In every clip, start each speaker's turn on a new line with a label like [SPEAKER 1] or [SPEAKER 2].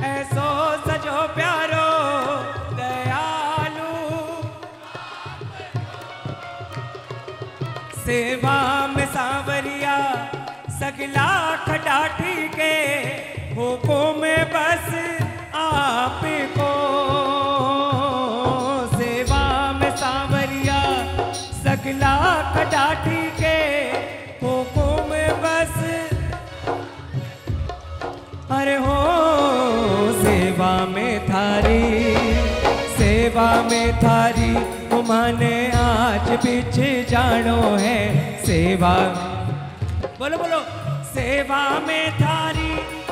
[SPEAKER 1] ऐसो सजो प्यारो दयालु, सेवा में सांवरिया सगला खटाठी के, हुकुम में बस आपको। सेवा में सांवरिया सगला खटाठी के, हुकुम में बस अरे हो। सेवा में थारी, सेवा में थारी माने आज पीछे जानो है। सेवा बोलो बोलो, सेवा में थारी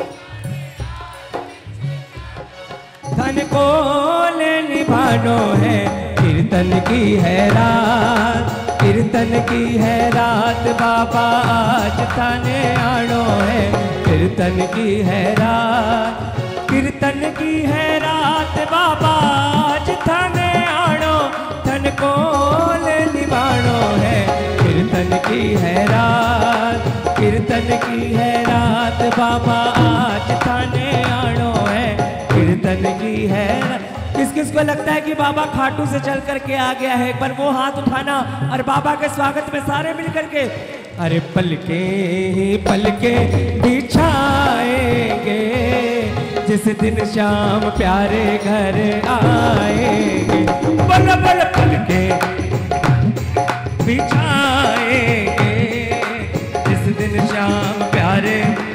[SPEAKER 1] धन को ले निभानो है। कीर्तन की है रात, कीर्तन की है रात, बाबा आज थाने आनो है। कीर्तन की है रात, कीर्तन की है रात, बाबा आज थाने आनो, धन को ले निभानो है। कीर्तन की है रात, कीर्तन की है रात, बाबा आज थाने आनो है। कीर्तन की है। किस किस को लगता है कि बाबा खाटू से चल करके आ गया है? एक बार वो हाथ उठाना और बाबा के स्वागत में सारे मिल करके। अरे पलके ही पलके बिछाएंगे, जिस दिन शाम प्यारे घर आएंगे। बल बल पलके बिछाएंगे, जिस दिन शाम प्यारे।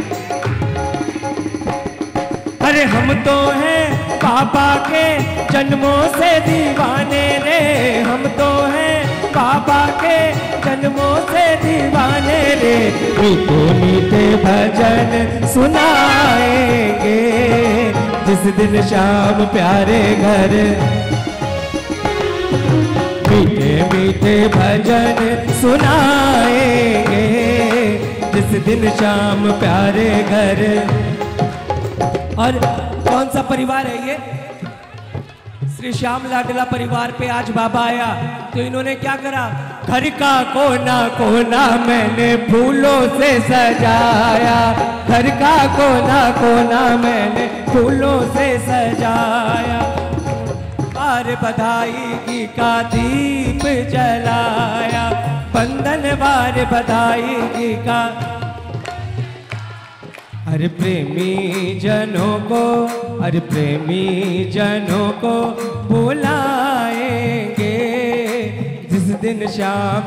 [SPEAKER 1] अरे हम तो हैं बाबा के जन्मों से दीवाने रे, हम तो हैं बाबा के जन्मों से दीवाने रे। मीठे मीठे भजन सुनाएंगे, जिस दिन शाम प्यारे घर। मीठे मीठे भजन सुनाएंगे, जिस दिन शाम प्यारे घर। और कौन सा परिवार है ये? श्री श्याम लाडला परिवार पे आज बाबा आया तो इन्होंने क्या करा? घर का कोना कोना मैंने फूलों से सजाया, घर का कोना कोना मैंने फूलों से सजाया। बार बधाई का दीप जलाया, बंधन बार बधाई का। अरे प्रेमी जनों को, अरे प्रेमी जनों को बुलाएंगे, जिस दिन शाम।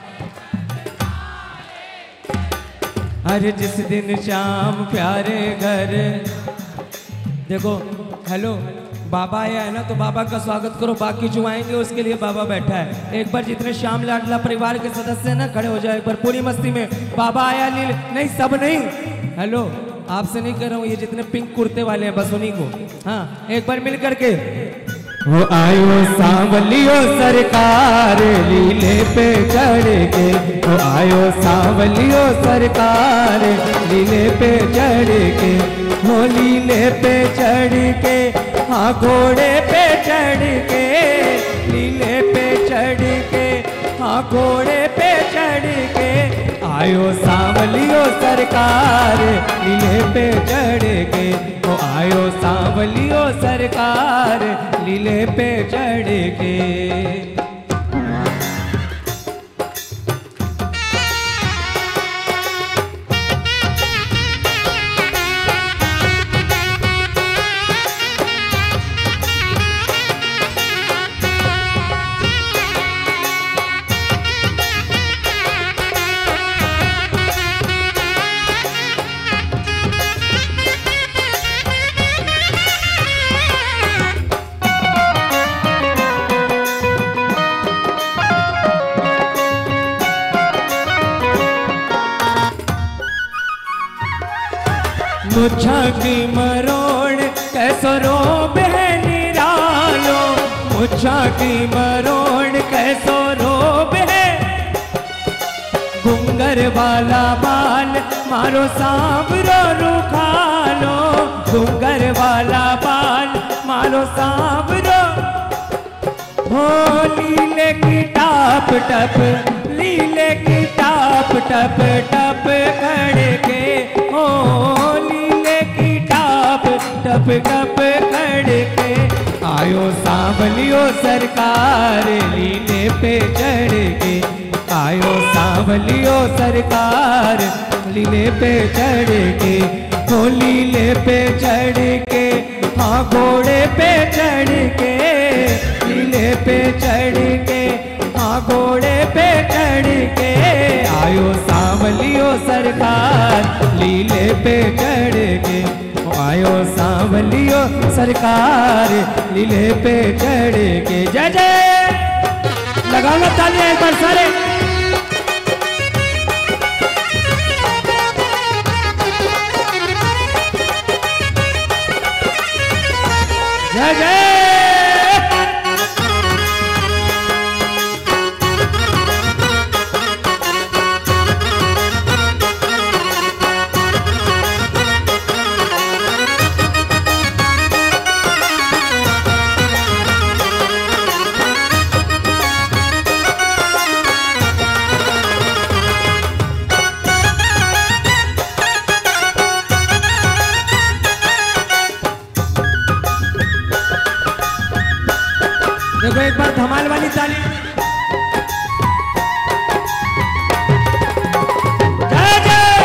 [SPEAKER 1] अरे जिस दिन शाम प्यारे घर। देखो हेलो, बाबा आया है ना तो बाबा का स्वागत करो, बाकी जो आएंगे उसके लिए बाबा बैठा है। एक बार जितने श्याम लाडला परिवार के सदस्य हैं ना खड़े हो जाए एक बार पूरी मस्ती में। बाबा आया लील नहीं, सब नहीं। हेलो, आपसे नहीं कर रहा हूँ, ये जितने पिंक कुर्ते वाले हैं बस उन्हीं को। हाँ, एक बार मिल करके। वो आयो सांवलियो सरकार लीले पे चढ़ के, वो आयो सांवलियो सरकार लीले पे चढ़ के, वो लीले पे चढ़ के, हाँ घोड़े पे चढ़ के, लीले पे चढ़ के, हाँ घोड़े पे चढ़ के, आयो सांवलियो सरकार लीले पे चढ़ के, वो आयो सांवलियो सरकार लीले पे चढ़ के। मुझा की मरोड़ कैसो रो बहनी रालो, मुझा की मरोड़ कैसो रो बहन, घुंगर वाला बाल मारो सांवरो रुखालो, घुंगर वाला बाल मारो सांवरो। हो लीले की टाप टप, लीले की टाप टप टप खड़के, हो लीले की टाप टप टप करके आयो सांवलियो सरकार लीले पे चढ़ के, आयो सांवलियो सरकार लीले पे चढ़ के, हो लीले पे चढ़ के, हाँ घोड़े पे चढ़ के, लीले पे चढ़ के, हाँ घोड़े पे चढ़ के, आयो सांवलियो सरकार लीले पे चढ़ के, आयो सांवलियो सरकार लीले पे चढ़ के। जय जय, लगाओ ना तालियां एक बार सारे। जय जय। देखो एक बार धमाल वाली ताली। जय जय।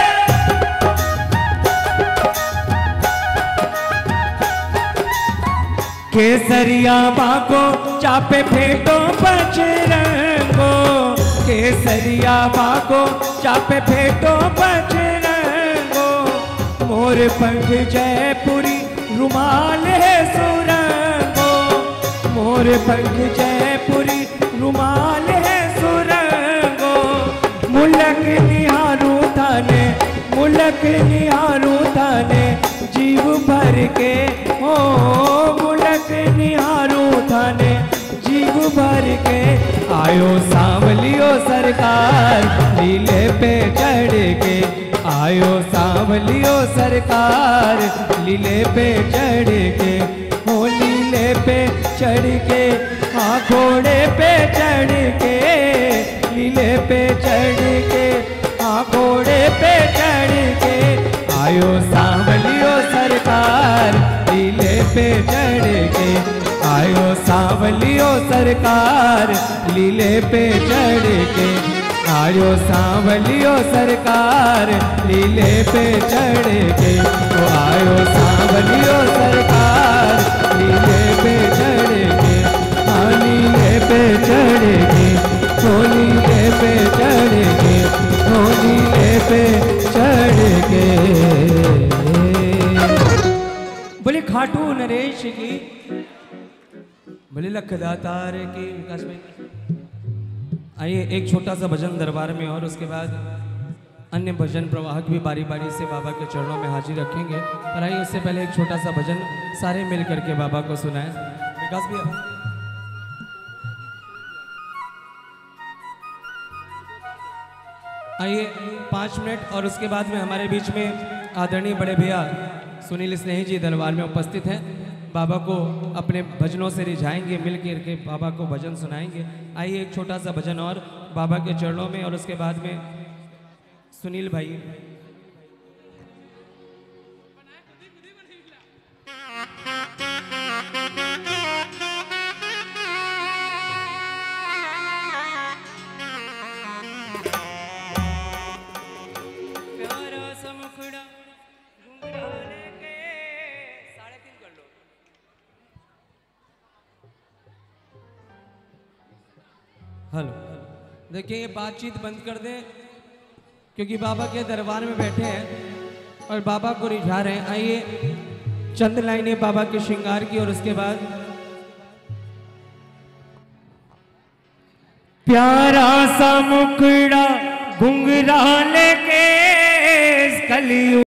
[SPEAKER 1] केसरिया बाको चापे फेटो बजरंगो, केसरिया बाको चापे फेटो बजरंगो, मोर पंख जयपुरी रुमाल है सुरंगो, मोर पंख जयपुरी रुमाल है सुरंगो, मुलक निहारू थाने, मुलक निहारू थाने जीव भर के, ओ मुलक निहारू थाने जीव भर के, आयो सांवलियो सरकार लीले पे चढ़ के, आयो सांवलियो सरकार लीले पे चढ़ के, हो लीले पे चढ़ के, हाँ घोड़े पे चढ़ के, लीले पे चढ़ के, हाँ घोड़े पे चढ़ के, आयो सांवलियो सरकार लीले पे चढ़ के, आयो सांवलियो सरकार लीले पे चढ़ के, आयो सांवलियो सरकार लीले पे चढ़ के, तो आयो सांवलियो सरकार लीले पे चढ़ के, हाँ लीले पे चढ़ के, तो लीले पे चढ़ के, तो लीले पे चढ़ के। बोले खाटू नरेश की, बोले लखदातार की। विकास भाई आइए एक छोटा सा भजन दरबार में, और उसके बाद अन्य भजन प्रवाहक भी बारी बारी से बाबा के चरणों में हाजिर रखेंगे। पर आइए उससे पहले एक छोटा सा भजन सारे मिल करके बाबा को सुनाएं। विकास भैया आइए 5 मिनट, और उसके बाद में हमारे बीच में आदरणीय बड़े भैया सुनील स्नेही जी दरबार में उपस्थित हैं, बाबा को अपने भजनों से रिझाएंगे, मिल के बाबा को भजन सुनाएंगे। आइए एक छोटा सा भजन और बाबा के चरणों में, और उसके बाद में सुनील भाई हेलो। देखिए ये बातचीत बंद कर दें, क्योंकि बाबा के दरबार में बैठे हैं और बाबा को रिझा रहे हैं। आइए चंद लाइनें बाबा के श्रृंगार की, और उसके बाद प्यारा सा मुखड़ा घुंघराले के कलियुग